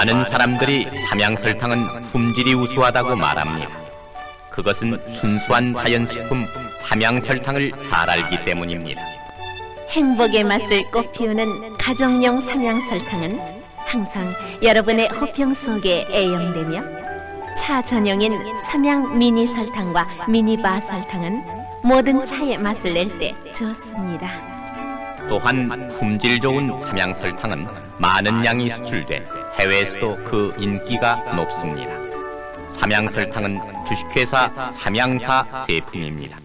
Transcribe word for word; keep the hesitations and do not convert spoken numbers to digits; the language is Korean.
많은 사람들이 삼양설탕은 품질이 우수하다고 말합니다. 그것은 순수한 자연식품 삼양설탕을 잘 알기 때문입니다. 행복의 맛을 꽃피우는 가정용 삼양설탕은 항상 여러분의 호평 속에 애용되며, 차 전용인 삼양 미니 설탕과 미니바 설탕은 모든 차의 맛을 낼 때 좋습니다. 또한 품질 좋은 삼양설탕은 많은 양이 수출돼 해외에서도 그 인기가 높습니다. 삼양설탕은 주식회사 삼양사 제품입니다.